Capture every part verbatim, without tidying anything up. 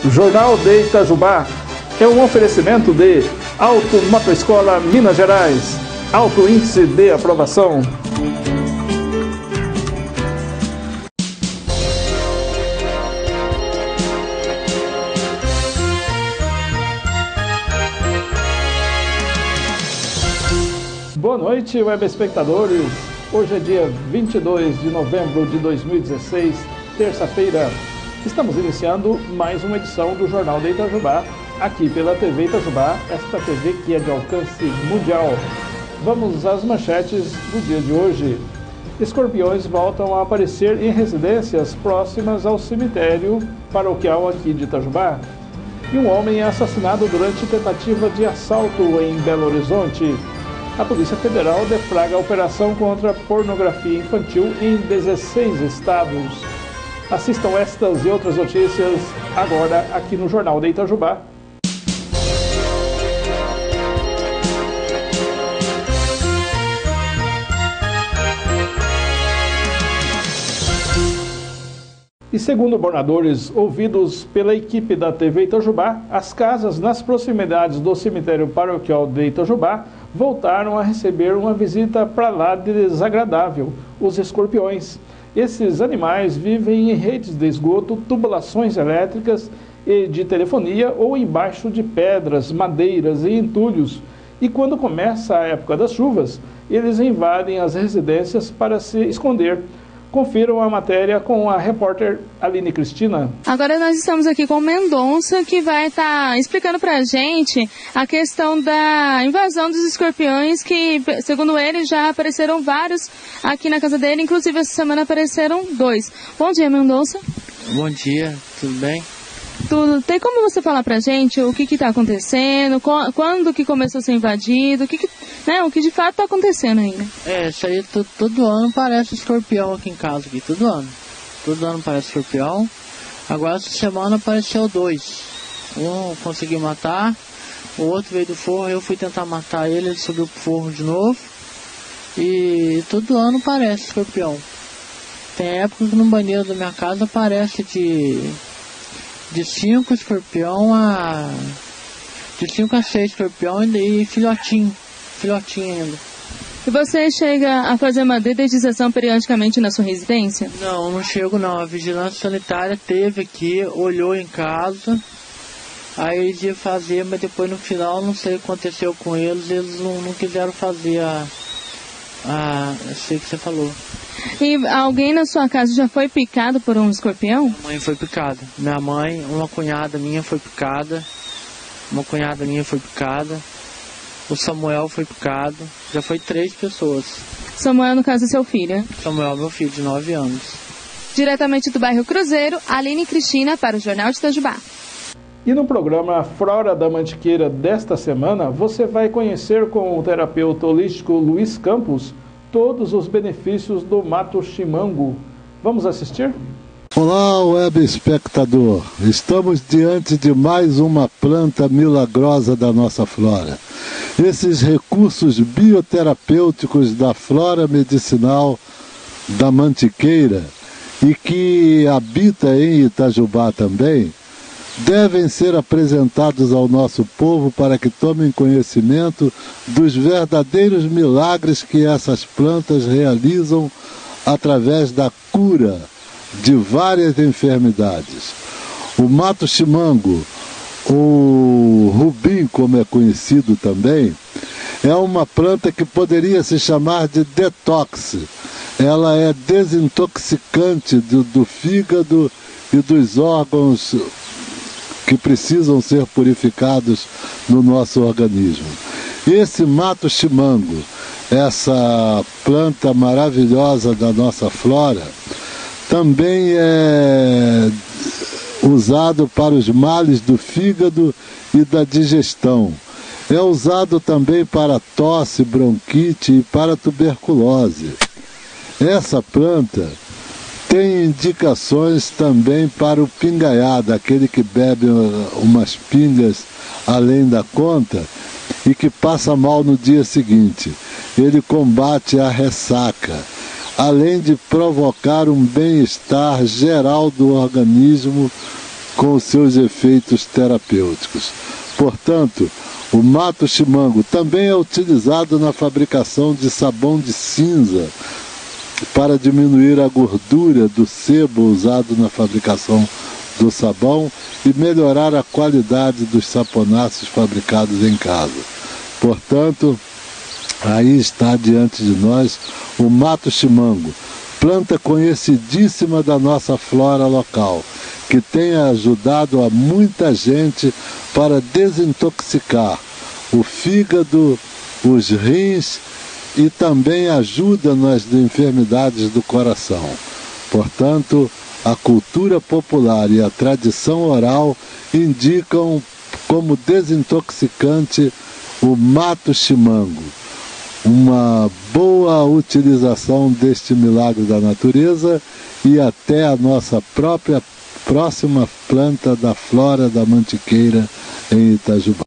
Jornal de Itajubá é um oferecimento de Auto Motoescola Minas Gerais, alto índice de aprovação. Boa noite, web espectadores. Hoje é dia vinte e dois de novembro de dois mil e dezesseis, terça-feira. Estamos iniciando mais uma edição do Jornal de Itajubá, aqui pela T V Itajubá, esta T V que é de alcance mundial. Vamos às manchetes do dia de hoje. Escorpiões voltam a aparecer em residências próximas ao cemitério paroquial aqui de Itajubá. E um homem é assassinado durante tentativa de assalto em Belo Horizonte. A Polícia Federal deflagra a operação contra a pornografia infantil em dezesseis estados. Assistam estas e outras notícias agora aqui no Jornal de Itajubá. E segundo moradores ouvidos pela equipe da T V Itajubá, as casas nas proximidades do cemitério paroquial de Itajubá voltaram a receber uma visita para lá desagradável, os escorpiões. Esses animais vivem em redes de esgoto, tubulações elétricas e de telefonia ou embaixo de pedras, madeiras e entulhos. E quando começa a época das chuvas, eles invadem as residências para se esconder. Confiram a matéria com a repórter Aline Cristina. Agora nós estamos aqui com o Mendonça, que vai estar tá explicando para a gente a questão da invasão dos escorpiões, que, segundo ele, já apareceram vários aqui na casa dele, inclusive essa semana apareceram dois. Bom dia, Mendonça. Bom dia, tudo bem? Tudo. Tem como você falar pra gente o que está acontecendo, quando que começou a ser invadido, o que, que, né, o que de fato está acontecendo ainda? É, isso aí todo, todo ano parece escorpião aqui em casa, aqui, todo ano. Todo ano parece escorpião. Agora essa semana apareceu dois. Um consegui matar, o outro veio do forro, eu fui tentar matar ele, ele subiu pro forro de novo. E todo ano parece escorpião. Tem épocas que no banheiro da minha casa aparece de... de cinco escorpião a... de cinco a seis escorpião e filhotinho, filhotinho ainda. E você chega a fazer uma dedetização periodicamente na sua residência? Não, não chego não. A vigilância sanitária teve aqui, olhou em casa, aí eles iam fazer, mas depois no final não sei o que aconteceu com eles, eles não, não quiseram fazer a... a... eu sei o que você falou. E alguém na sua casa já foi picado por um escorpião? Minha mãe foi picada. Minha mãe, uma cunhada minha foi picada. Uma cunhada minha foi picada. O Samuel foi picado. Já foi três pessoas. Samuel, no caso, é seu filho, né? Samuel, meu filho, de nove anos. Diretamente do bairro Cruzeiro, Aline Cristina para o Jornal de Itajubá. E no programa Flora da Mantiqueira desta semana, você vai conhecer com o terapeuta holístico Luiz Campos todos os benefícios do mato chimango. Vamos assistir? Olá, web espectador. Estamos diante de mais uma planta milagrosa da nossa flora. Esses recursos bioterapêuticos da flora medicinal da mantiqueira e que habita em Itajubá também, devem ser apresentados ao nosso povo para que tomem conhecimento dos verdadeiros milagres que essas plantas realizam através da cura de várias enfermidades. O mato chimango, ou rubim como é conhecido também, é uma planta que poderia se chamar de detox. Ela é desintoxicante do, do fígado e dos órgãos que precisam ser purificados no nosso organismo. Esse mato chimango, essa planta maravilhosa da nossa flora, também é usado para os males do fígado e da digestão. É usado também para tosse, bronquite e para tuberculose. Essa planta tem indicações também para o pingaiada, aquele que bebe umas pingas além da conta e que passa mal no dia seguinte. Ele combate a ressaca, além de provocar um bem-estar geral do organismo com os seus efeitos terapêuticos. Portanto, o mato chimango também é utilizado na fabricação de sabão de cinza para diminuir a gordura do sebo usado na fabricação do sabão e melhorar a qualidade dos saponáceos fabricados em casa. Portanto, aí está diante de nós o mato chimango, planta conhecidíssima da nossa flora local, que tem ajudado a muita gente para desintoxicar o fígado, os rins e também ajuda nas enfermidades do coração. Portanto, a cultura popular e a tradição oral indicam como desintoxicante o mato chimango. Uma boa utilização deste milagre da natureza e até a nossa própria próxima planta da flora da mantiqueira em Itajubá.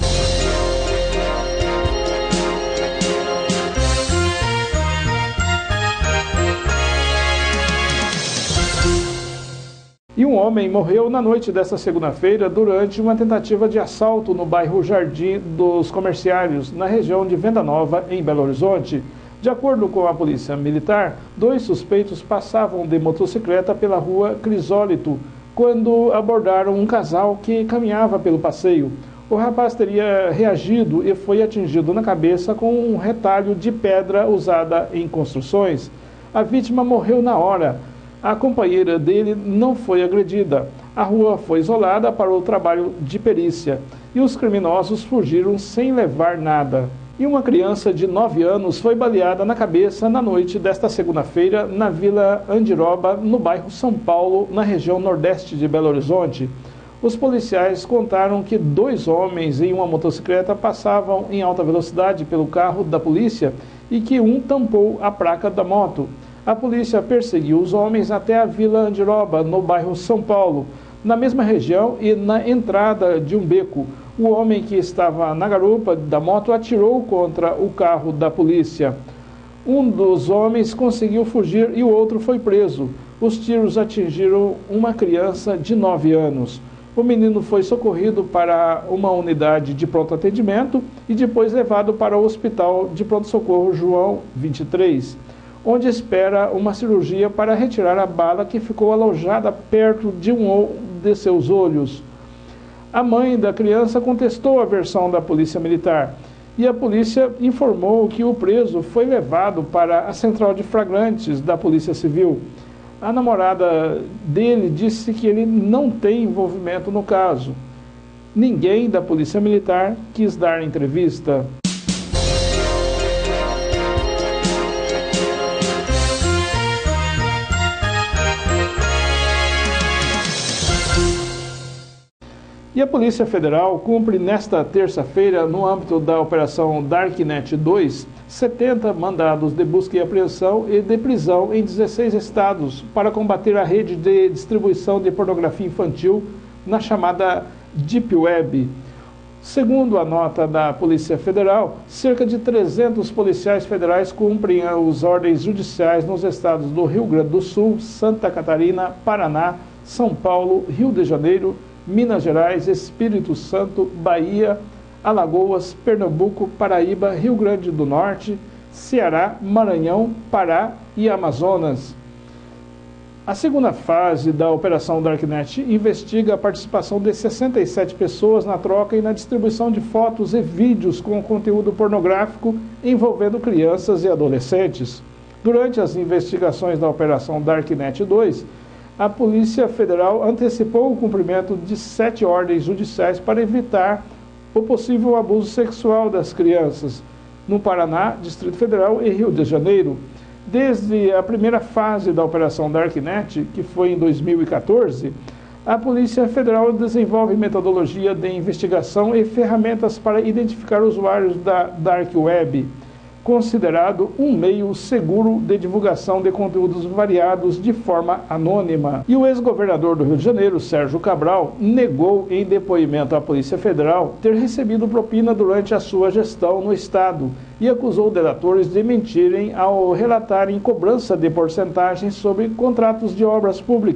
E um homem morreu na noite desta segunda-feira durante uma tentativa de assalto no bairro Jardim dos Comerciários, na região de Venda Nova, em Belo Horizonte. De acordo com a polícia militar, dois suspeitos passavam de motocicleta pela rua Crisólito quando abordaram um casal que caminhava pelo passeio. O rapaz teria reagido e foi atingido na cabeça com um retalho de pedra usada em construções. A vítima morreu na hora. A companheira dele não foi agredida. A rua foi isolada para o trabalho de perícia e os criminosos fugiram sem levar nada. E uma criança de nove anos foi baleada na cabeça na noite desta segunda-feira na Vila Andiroba, no bairro São Paulo, na região nordeste de Belo Horizonte. Os policiais contaram que dois homens em uma motocicleta passavam em alta velocidade pelo carro da polícia e que um tampou a placa da moto. A polícia perseguiu os homens até a Vila Andiroba, no bairro São Paulo, na mesma região e na entrada de um beco. O homem que estava na garupa da moto atirou contra o carro da polícia. Um dos homens conseguiu fugir e o outro foi preso. Os tiros atingiram uma criança de nove anos. O menino foi socorrido para uma unidade de pronto atendimento e depois levado para o Hospital de Pronto-Socorro João vinte e três. Onde espera uma cirurgia para retirar a bala que ficou alojada perto de um de seus olhos. A mãe da criança contestou a versão da polícia militar e a polícia informou que o preso foi levado para a central de flagrantes da Polícia Civil. A namorada dele disse que ele não tem envolvimento no caso. Ninguém da polícia militar quis dar entrevista. E a Polícia Federal cumpre nesta terça-feira, no âmbito da Operação Darknet dois, setenta mandados de busca e apreensão e de prisão em dezesseis estados para combater a rede de distribuição de pornografia infantil na chamada Deep Web. Segundo a nota da Polícia Federal, cerca de trezentos policiais federais cumprem as ordens judiciais nos estados do Rio Grande do Sul, Santa Catarina, Paraná, São Paulo, Rio de Janeiro, Minas Gerais, Espírito Santo, Bahia, Alagoas, Pernambuco, Paraíba, Rio Grande do Norte, Ceará, Maranhão, Pará e Amazonas. A segunda fase da Operação Darknet investiga a participação de sessenta e sete pessoas na troca e na distribuição de fotos e vídeos com conteúdo pornográfico envolvendo crianças e adolescentes. Durante as investigações da Operação Darknet dois, a Polícia Federal antecipou o cumprimento de sete ordens judiciais para evitar o possível abuso sexual das crianças no Paraná, Distrito Federal e Rio de Janeiro. Desde a primeira fase da Operação Darknet, que foi em dois mil e quatorze, a Polícia Federal desenvolve metodologia de investigação e ferramentas para identificar usuários da Dark Web, considerado um meio seguro de divulgação de conteúdos variados de forma anônima. E o ex-governador do Rio de Janeiro, Sérgio Cabral, negou em depoimento à Polícia Federal ter recebido propina durante a sua gestão no estado e acusou delatores de mentirem ao relatarem cobrança de porcentagens sobre contratos de obras públicas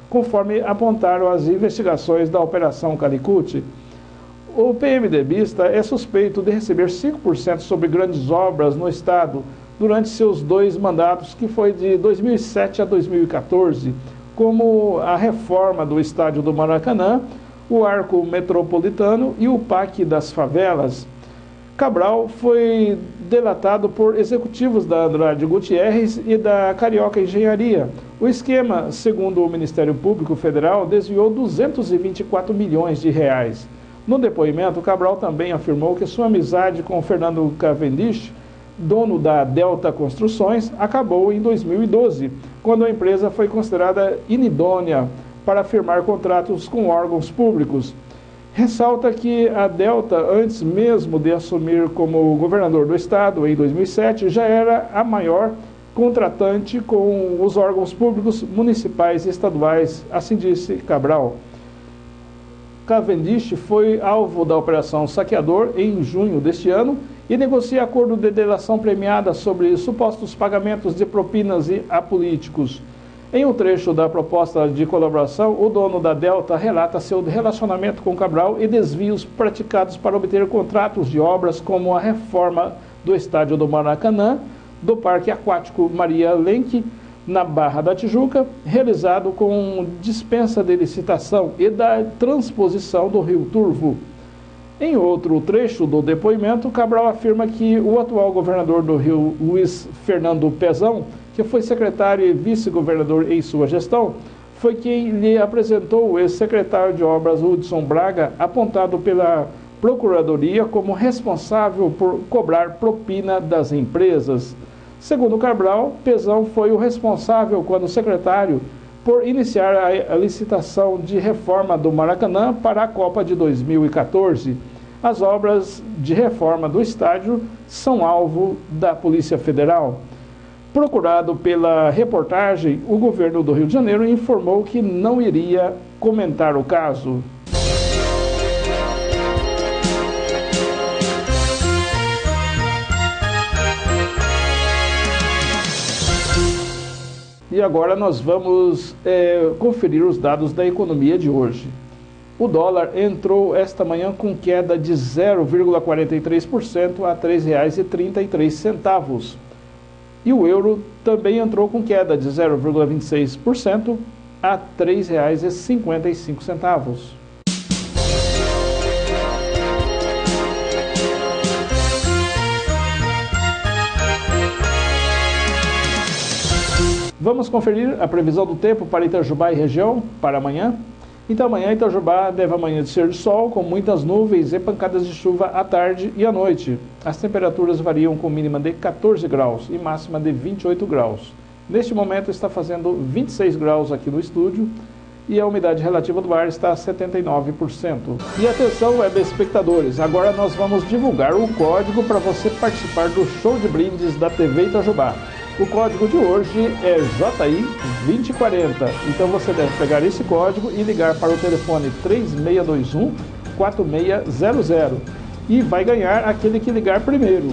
conforme apontaram as investigações da Operação Calicut. O PMDBista é suspeito de receber cinco por cento sobre grandes obras no estado durante seus dois mandatos, que foi de dois mil e sete a dois mil e quatorze, como a reforma do estádio do Maracanã, o Arco Metropolitano e o Parque das Favelas. Cabral foi delatado por executivos da Andrade Gutierrez e da Carioca Engenharia. O esquema, segundo o Ministério Público Federal, desviou duzentos e vinte e quatro milhões de reais. No depoimento, Cabral também afirmou que sua amizade com Fernando Cavendish, dono da Delta Construções, acabou em dois mil e doze, quando a empresa foi considerada inidônea para firmar contratos com órgãos públicos. Ressalta que a Delta, antes mesmo de assumir como governador do estado em dois mil e sete, já era a maior contratante com os órgãos públicos municipais e estaduais, assim disse Cabral. Cavendish foi alvo da Operação Saqueador em junho deste ano e negocia acordo de delação premiada sobre supostos pagamentos de propinas a políticos. Em um trecho da proposta de colaboração, o dono da Delta relata seu relacionamento com Cabral e desvios praticados para obter contratos de obras como a reforma do estádio do Maracanã, do Parque Aquático Maria Lenk, na Barra da Tijuca, realizado com dispensa de licitação e da transposição do Rio Turvo. Em outro trecho do depoimento, Cabral afirma que o atual governador do Rio, Luiz Fernando Pezão, que foi secretário e vice-governador em sua gestão, foi quem lhe apresentou o ex-secretário de Obras Hudson Braga, apontado pela Procuradoria como responsável por cobrar propina das empresas. Segundo Cabral, Pezão foi o responsável, quando secretário, por iniciar a licitação de reforma do Maracanã para a Copa de dois mil e quatorze. As obras de reforma do estádio são alvo da Polícia Federal. Procurado pela reportagem, o governo do Rio de Janeiro informou que não iria comentar o caso. E agora nós vamos é, conferir os dados da economia de hoje. O dólar entrou esta manhã com queda de zero vírgula quarenta e três por cento a três reais e trinta e três centavos. E o euro também entrou com queda de zero vírgula vinte e seis por cento a três reais e cinquenta e cinco centavos. Vamos conferir a previsão do tempo para Itajubá e região para amanhã. Então amanhã Itajubá deve amanhecer de sol, com muitas nuvens e pancadas de chuva à tarde e à noite. As temperaturas variam com mínima de quatorze graus e máxima de vinte e oito graus. Neste momento está fazendo vinte e seis graus aqui no estúdio e a umidade relativa do ar está a setenta e nove por cento. E atenção, web espectadores, agora nós vamos divulgar o código para você participar do show de brindes da T V Itajubá. O código de hoje é J I vinte quarenta, então você deve pegar esse código e ligar para o telefone três seis dois um, quatro seis zero zero e vai ganhar aquele que ligar primeiro.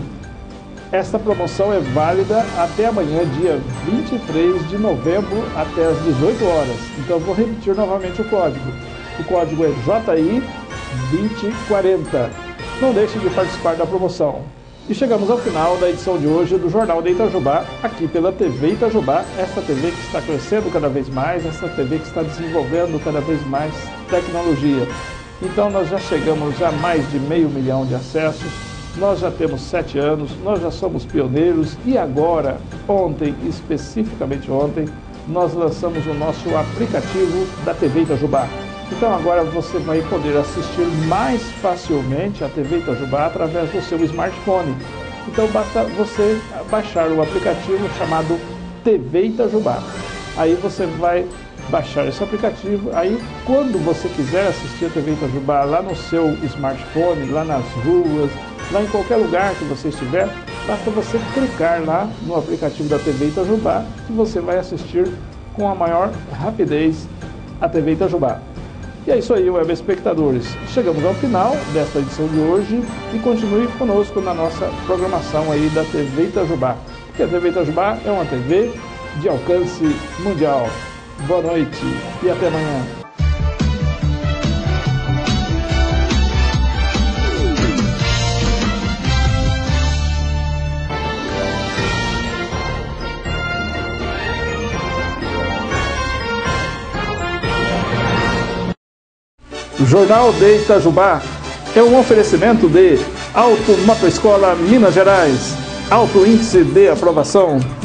Esta promoção é válida até amanhã, dia vinte e três de novembro, até às dezoito horas. Então vou repetir novamente o código. O código é J I vinte quarenta. Não deixe de participar da promoção. E chegamos ao final da edição de hoje do Jornal de Itajubá, aqui pela T V Itajubá, esta T V que está crescendo cada vez mais, esta T V que está desenvolvendo cada vez mais tecnologia. Então nós já chegamos a mais de meio milhão de acessos, nós já temos sete anos, nós já somos pioneiros e agora, ontem, especificamente ontem, nós lançamos o nosso aplicativo da T V Itajubá. Então agora você vai poder assistir mais facilmente a T V Itajubá através do seu smartphone. Então basta você baixar o aplicativo chamado T V Itajubá. Aí você vai baixar esse aplicativo, aí quando você quiser assistir a T V Itajubá lá no seu smartphone, lá nas ruas, lá em qualquer lugar que você estiver, basta você clicar lá no aplicativo da T V Itajubá que você vai assistir com a maior rapidez a T V Itajubá. E é isso aí, web espectadores. Chegamos ao final desta edição de hoje e continue conosco na nossa programação aí da T V Itajubá. Porque a T V Itajubá é uma T V de alcance mundial. boa noite e até amanhã. O Jornal de Itajubá é um oferecimento de Auto Motoescola Minas Gerais, alto índice de aprovação.